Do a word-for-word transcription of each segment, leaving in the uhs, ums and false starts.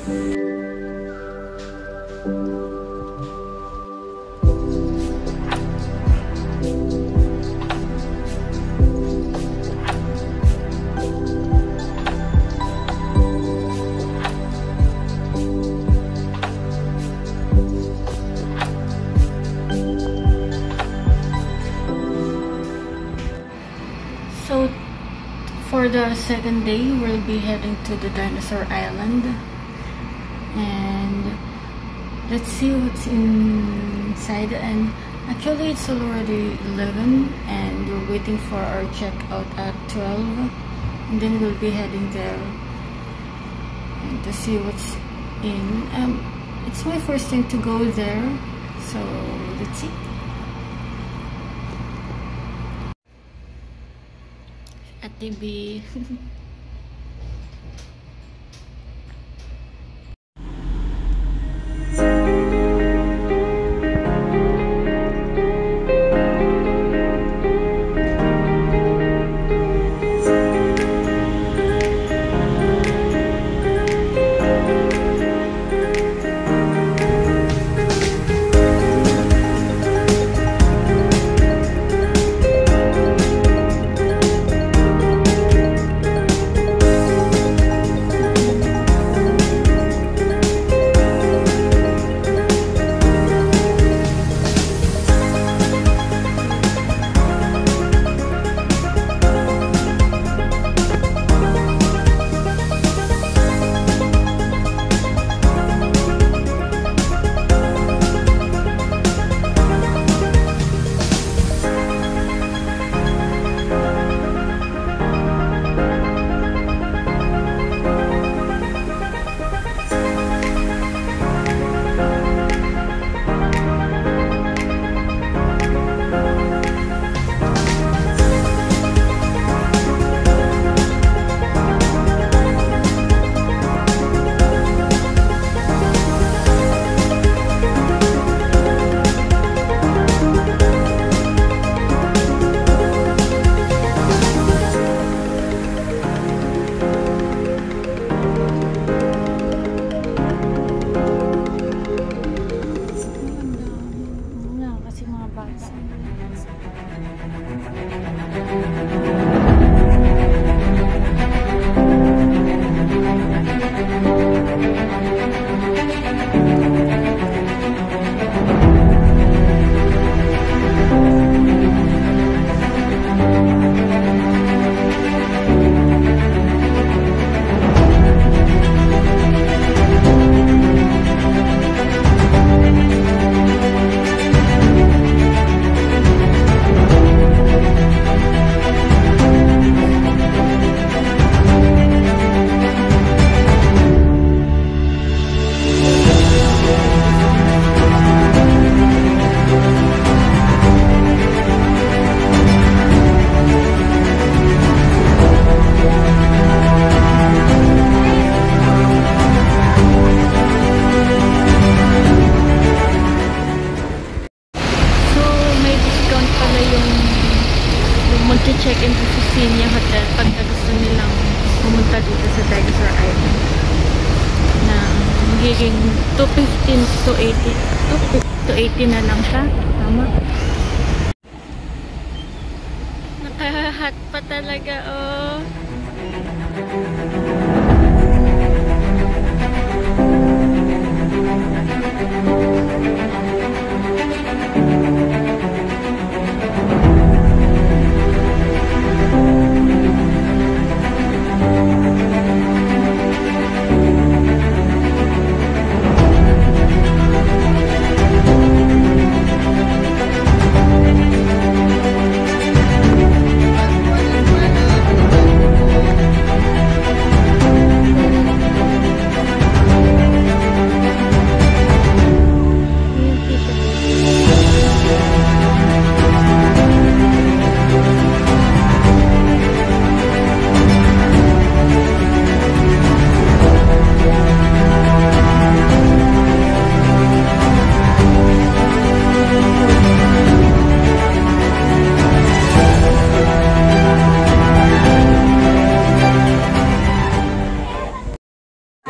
So for the second day, we'll be heading to the Dinosaur Island, and let's see what's inside. And actually it's already eleven and we're waiting for our checkout at twelve, and then we'll be heading there and to see what's in. Um, it's my first time to go there, so let's see. At T V. check-in sa Senior Hotel pagka gusto nilang pumunta dito sa Dinosaur Island na magiging two fifteen to eighty to eighty na lang siya. Tama? Nakahat pa talaga, oh.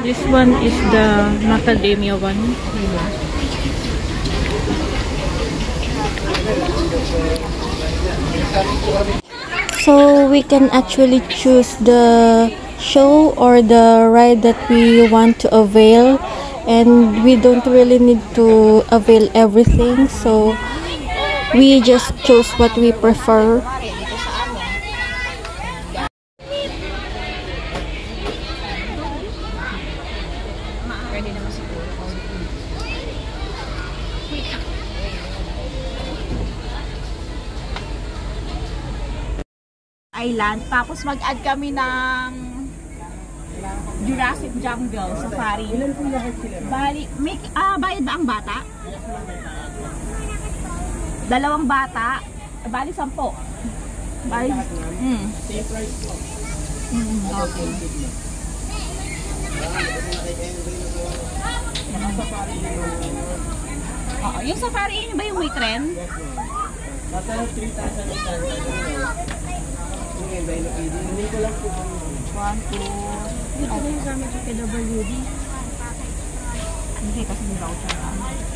This one is the macadamia one. So we can actually choose the show or the ride that we want to avail, and we don't really need to avail everything, so we just chose what we prefer. Island, tapos mag-add kami ng Jurassic Jungle Safari. Bali, may, ah, bayad ba ang bata? Dalawang bata, bali sampo. Bali, hmm. Hmm, okay. Oo, yung safari yun ba yung may trend? Hindi ko lang po one, two. Dito na yung gamit yung K W D. Hindi kasi nila ko siya lang.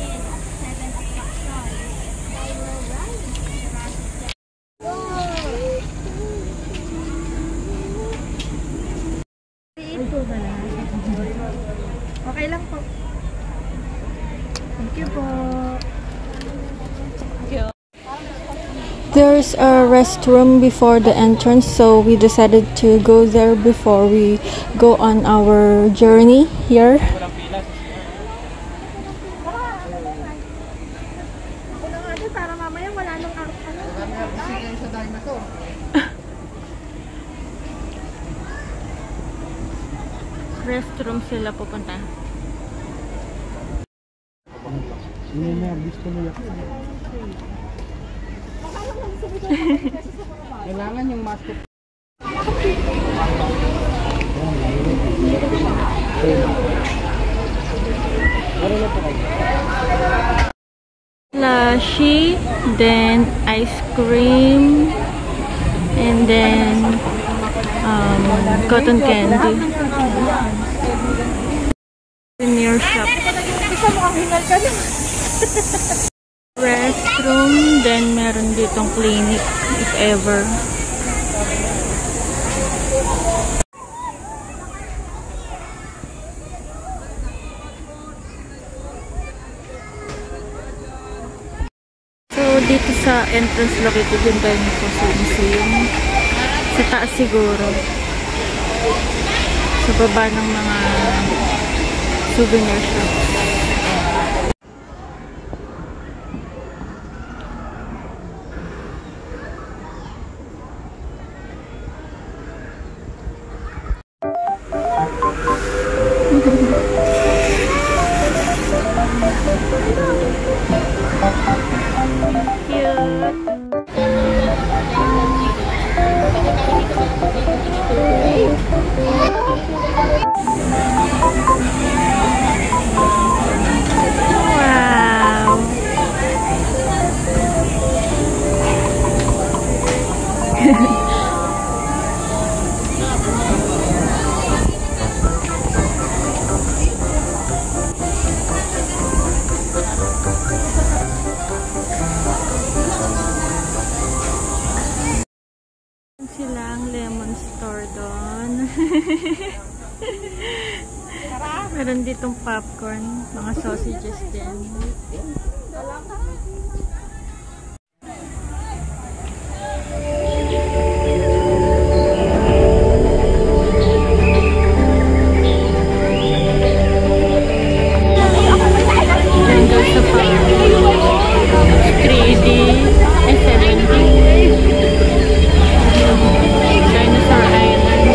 Ito ba na? Okay lang po. Thank you po. There's a restroom before the entrance, so we decided to go there before we go on our journey here. Restroom sila pupunta. Kailangan yung mask. Slushy, then ice cream, and then um, cotton candy. Souvenir shop. Isa mo ang hingal ka na. Restroom, then meron ditong clinic if ever. So dito sa entrance located yung Dinosaurs Museum. Sa taas siguro. Sa baba ng mga souvenir shops. Silang lemon store doon. Meron ditong popcorn, mga sausages din. three D and seven D. Dinosaur Island.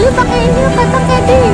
Ayun, pakain niyo. Patangkad eh.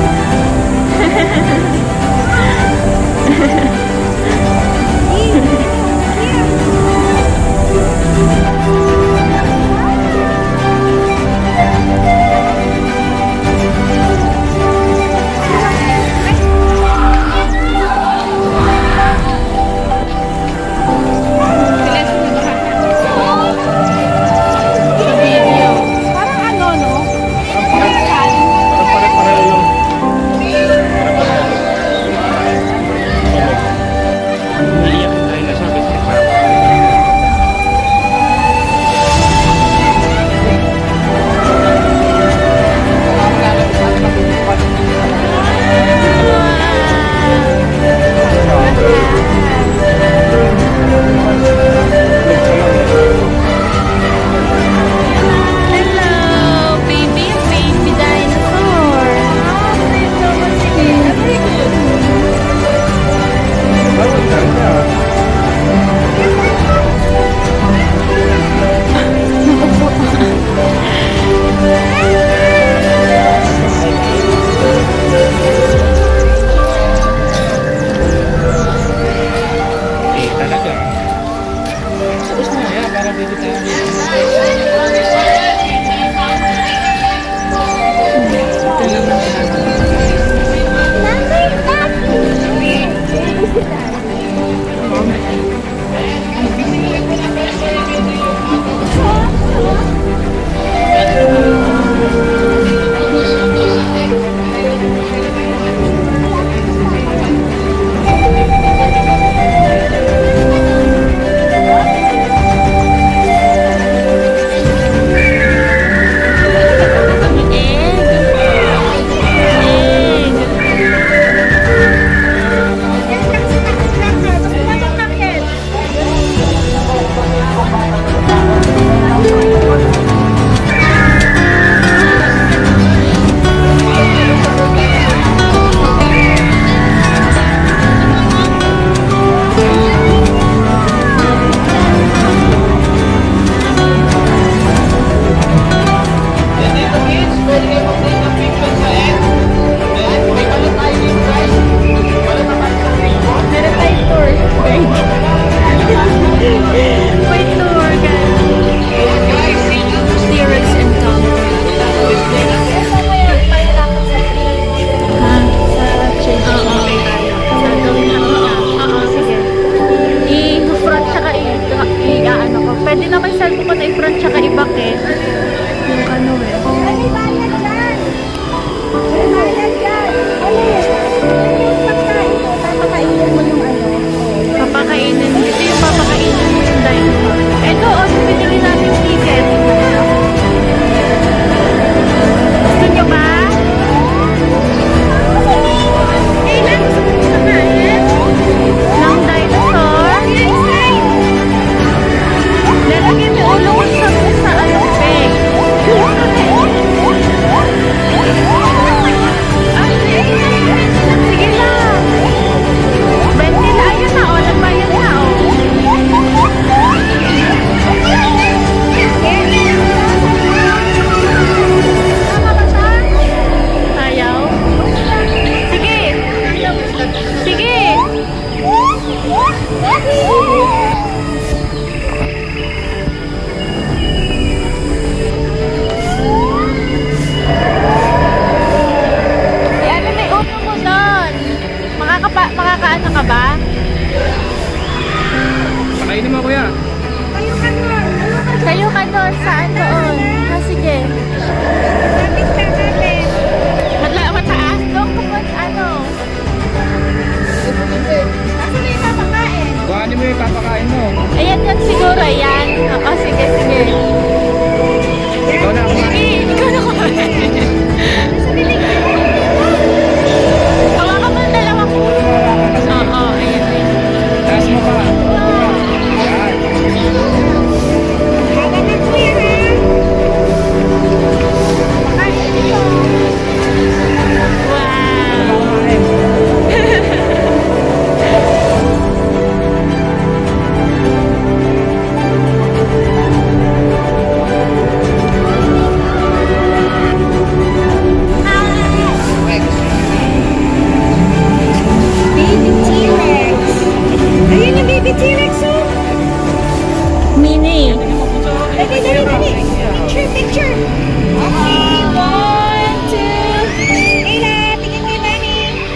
picture. Okay, one, two. Kayla, tingin kay Mami.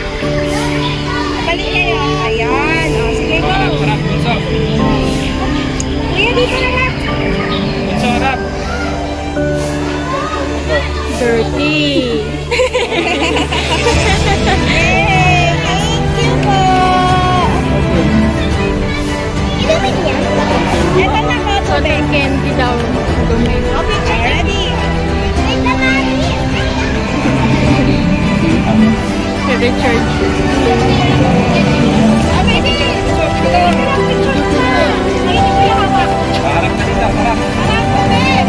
Balik kayo. Ayan. O, sige, go. Sarap, bunso. Kuya, dito na lang. Bunso, harap. thirty. Yay! Thank you po. Inumin niya. Ito na po. Cotton candy daw. Okay, ready? Wait na, Mami. Recharge. Ah, pwede. Picture na. Ayun ko yung hawak. Harap na dito, harap. Harap ko, babe.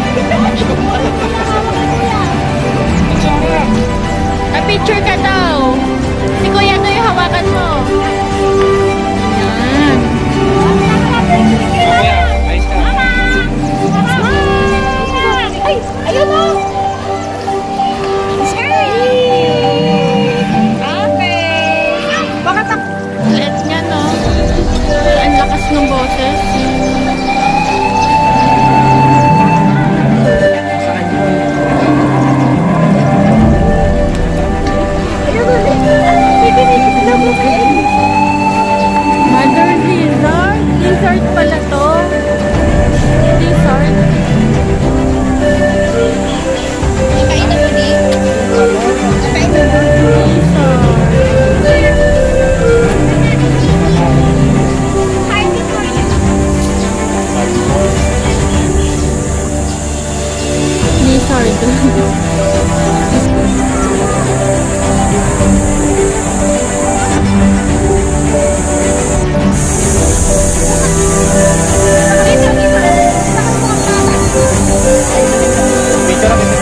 Bunso, harap. A picture ka daw. Si Kuya to yung hawakan mo. Yan. Kuya, ayos ka. Ay, ayun o. Sorry. Okay. Baka tak... Let niya, no? Ang lakas ng boses. Mother lizard? Lizard pala to. Lizard. Kain na mo di? Kain na mo? Hi, Victoria. Lizard. Picture natin.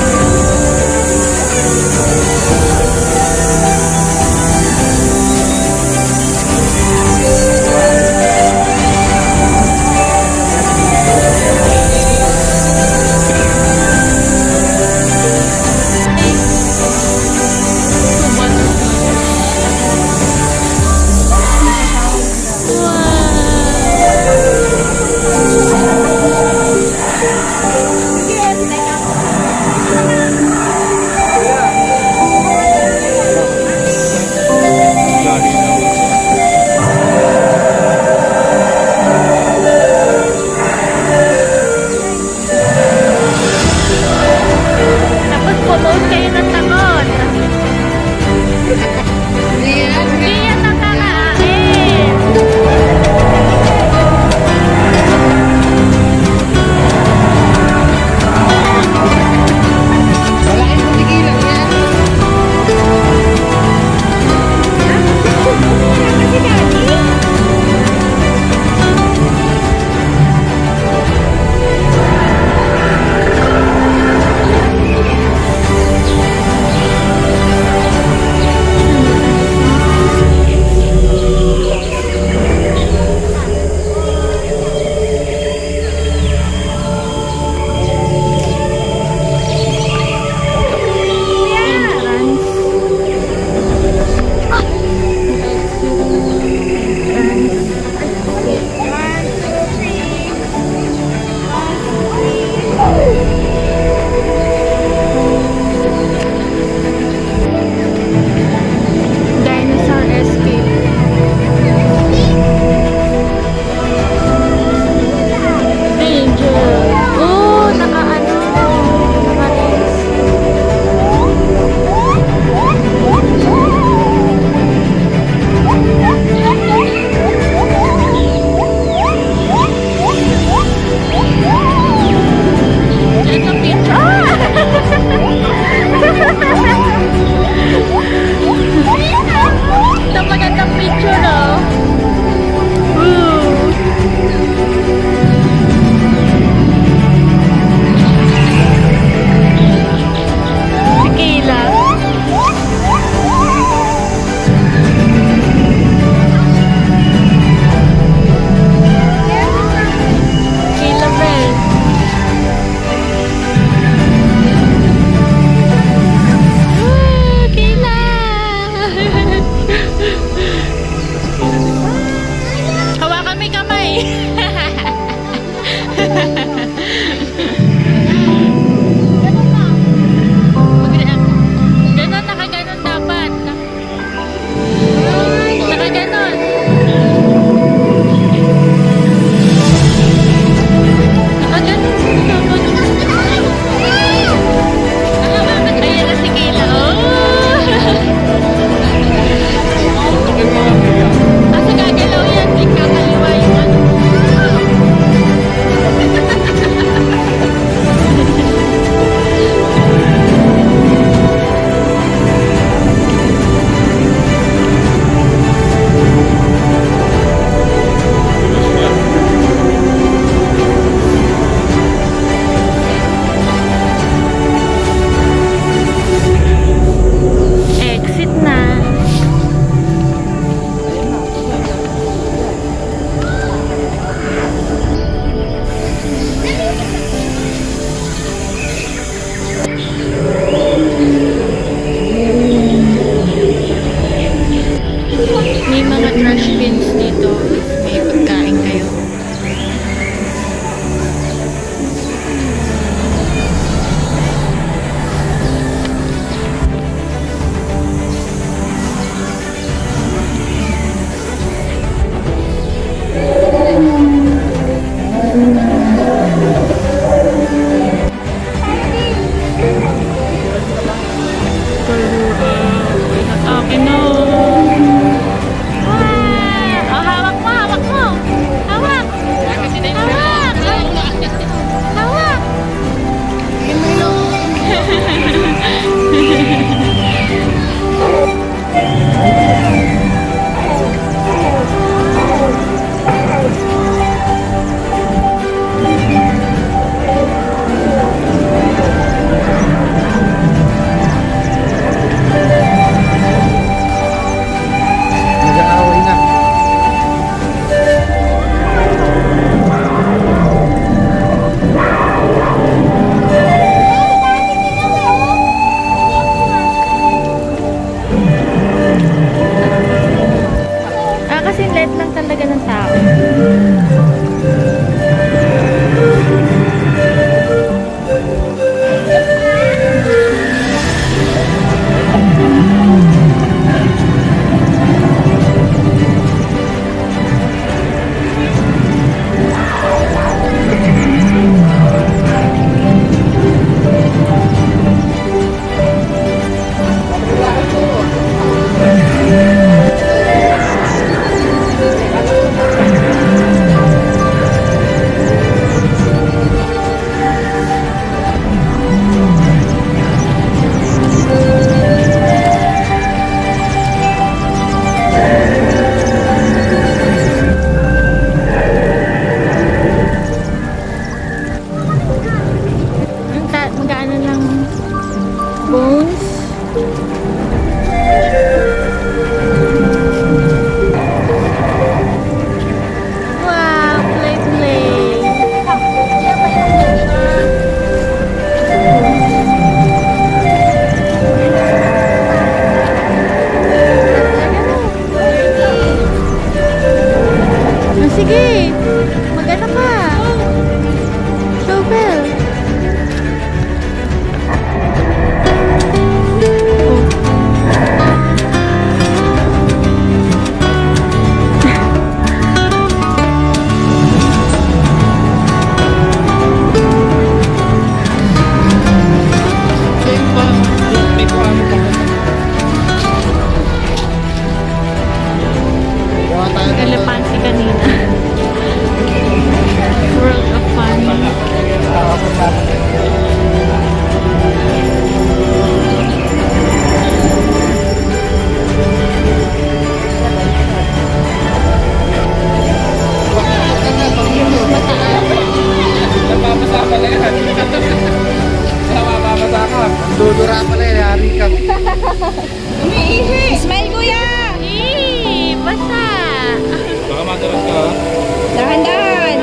Napapasa pala yan. Napapasa ka. Dudura pala yan. Hari ka. Umiihi! Smile, kuya! Eh, basa. Baka madalas ka ha. Dahan-dahan!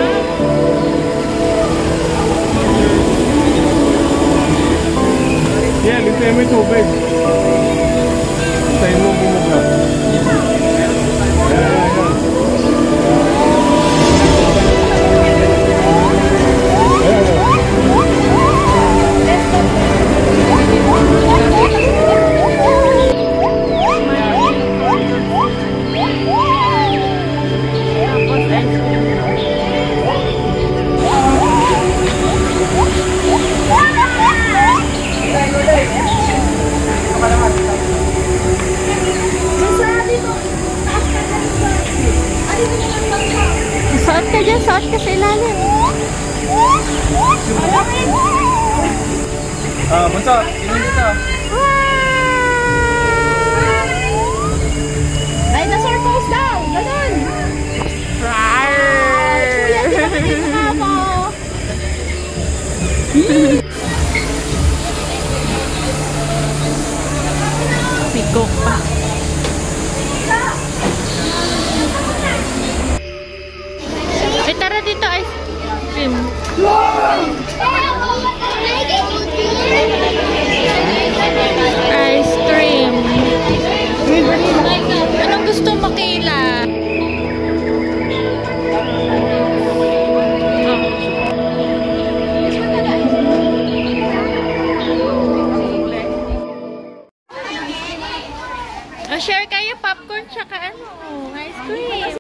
Yan, lintayin mo yung tubig. Lintayin mo bumuga. Yan, yan, yan. Suot ka dyan, suot ka sa ilalim. Ah, bunso. Sino dito? Dinosaur goes down! Ganun! Kuya, di ba nakita mo? Pikok pa. Ay, tara dito, ice cream. Ice cream. Anong gusto mo, Kayla? Oh, share kayo popcorn tsaka ano, ice cream.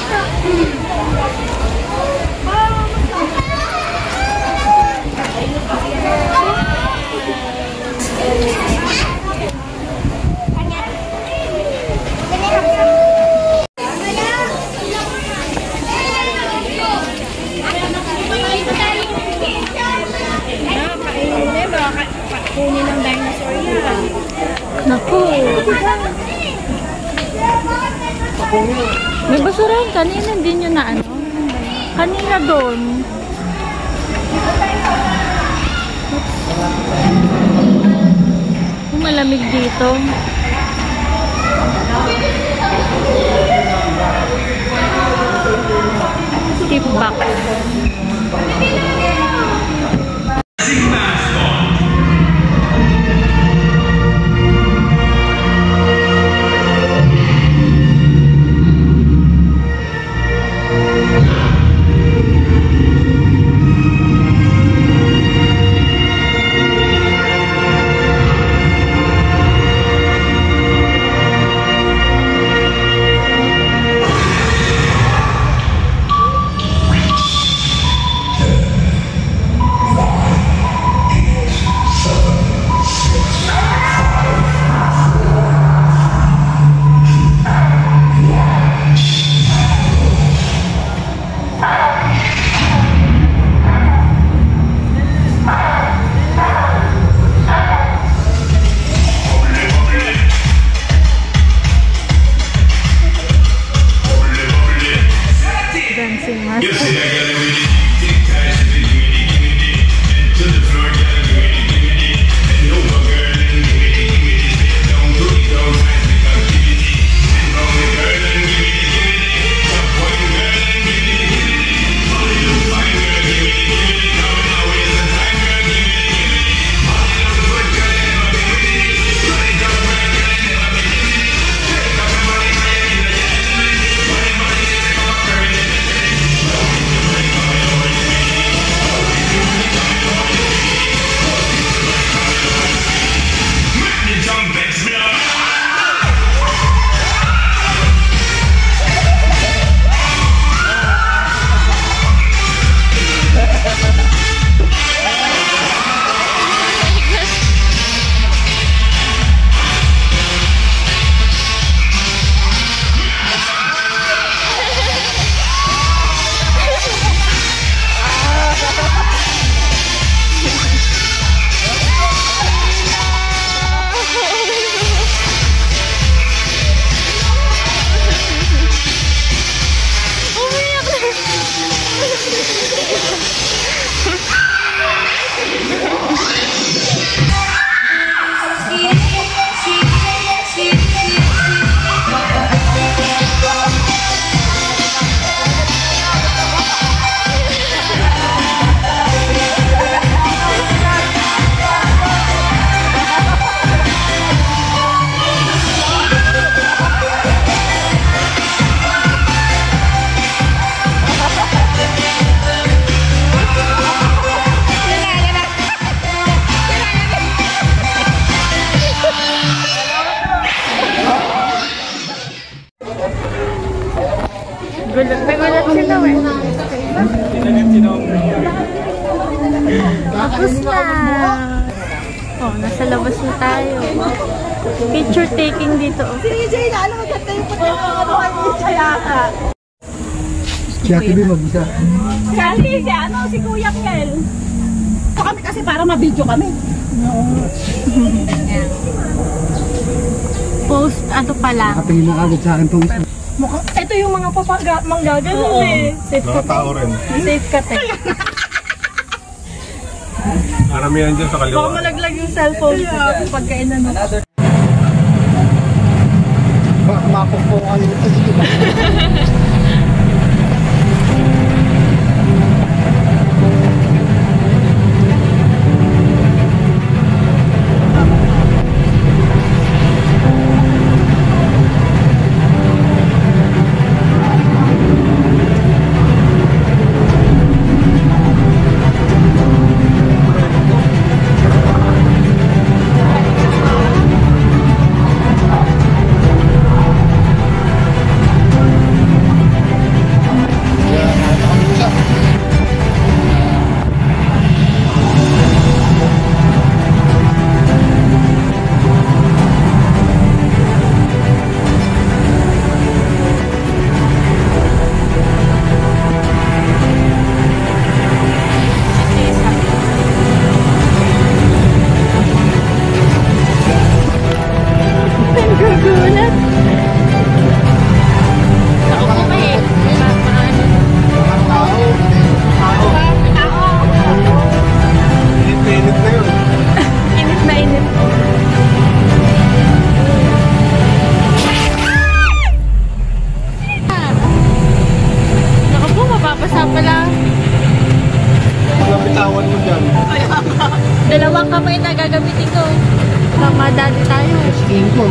Kunin ng dinosaur yan. Naku. May basurahan kanina, hindi nyo na ano. Kanina doon. Kung malamig dito. Tip back. Oh, nasa labas na tayo. Picture taking dito. Si E J, lalo maganda yung puti ng ano kay E J yata. Si Ate B mag-isa. Kasi si ano, si Kuya Kel. So kami kasi para ma-video kami. Post, ano pala? Nakatingin na agad sa akin itong isa. Mukhang, ito yung mga papaga, manggaganon eh. Safe ka Nakatao rin. Safe ka te. Maramihan dyan sa Baka kaliwa. malaglag yung cellphone ko. Pagkainan mo. Baka mapagpukan nito. Dalawang kamay na gagamitin ko. Mamadali tayo. Skin ko.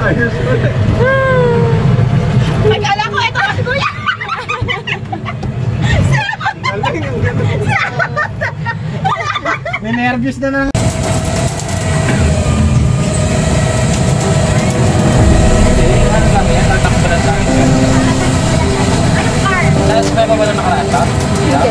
Ayos ko eh. Nagkala ko, ito kasi kuya! Galing ang gano'n. May nervous na lang. Ano lang yan? Tatakbo na sa akin. Anong car? Tapos may pa ba na nakalata? Hindi.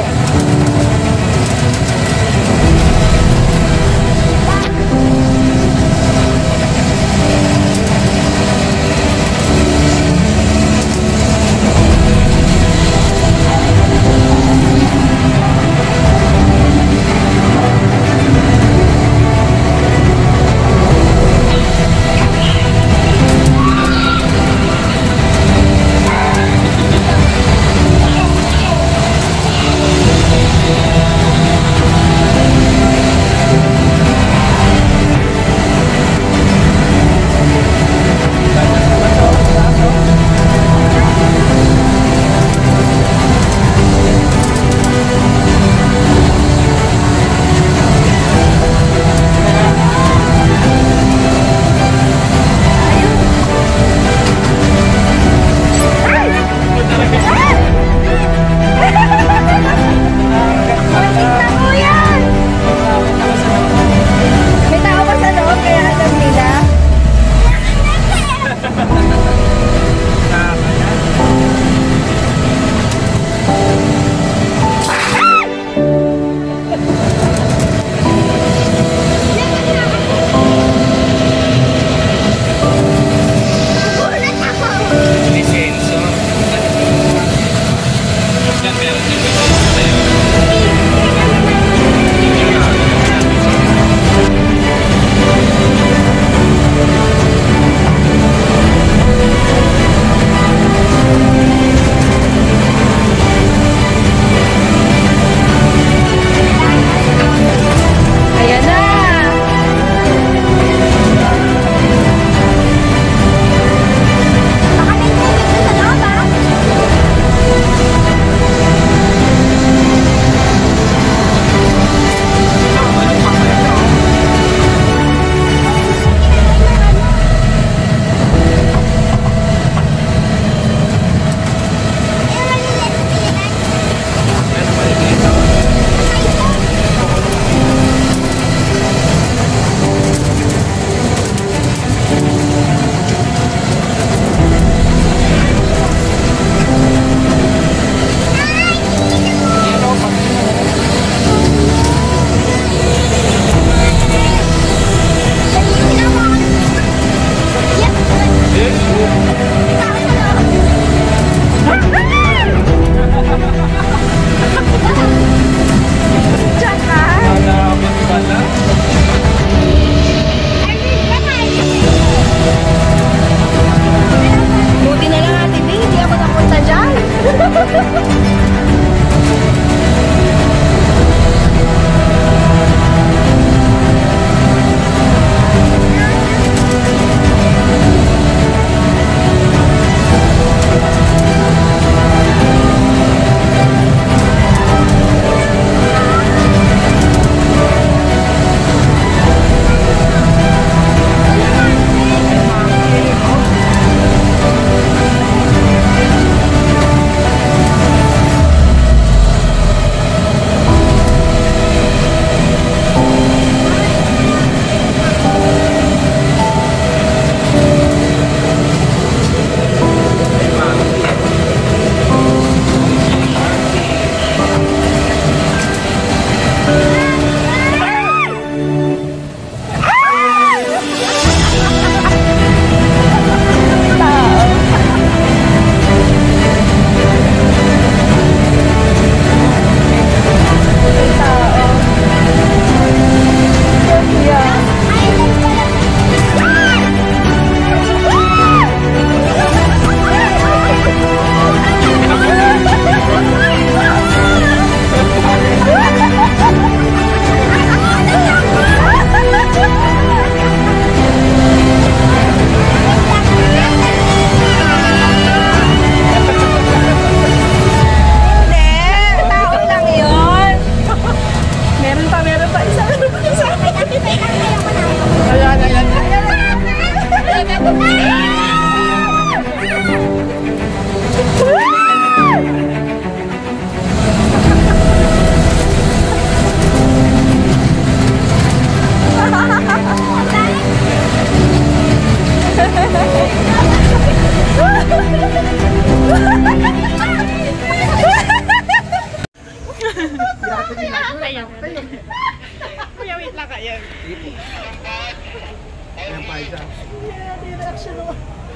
isa. Hindi natin yung reaction mo.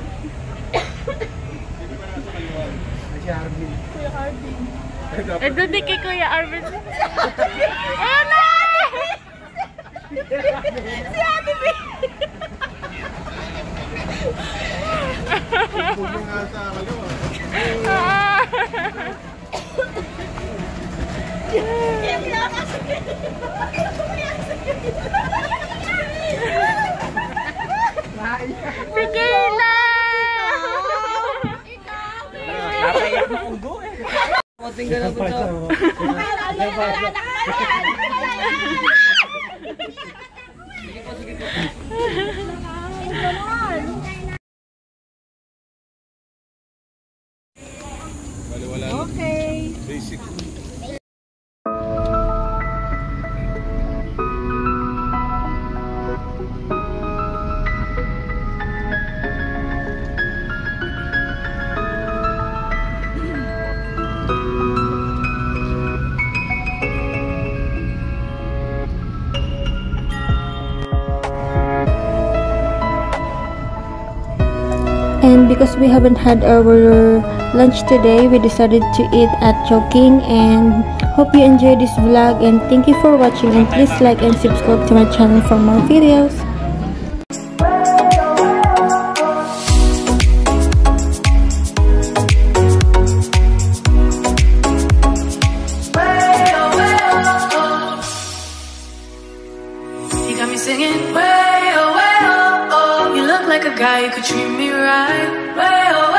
Si Arvin. Kuya Arvin. Eh, doon din kay Kuya Arvin. Ayan na! Si Ate B! Puno nga sa kalawa. Kaya pinakasakit. Sige na! Nakaiyak na ugo eh. Konting galaw ko to. Sige po, sige po. Wala-wala. Okay. Basic. And because we haven't had our lunch today, we decided to eat at Chowking. And hope you enjoyed this vlog, and thank you for watching, and please like and subscribe to my channel for more videos. You got me singing way oh way oh oh. You look like a guy who could treat me right. Way oh